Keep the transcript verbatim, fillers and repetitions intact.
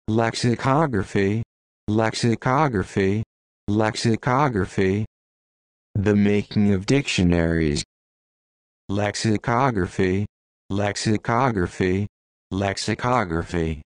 Lexicography, lexicography, lexicography. The making of dictionaries. Lexicography, lexicography, lexicography.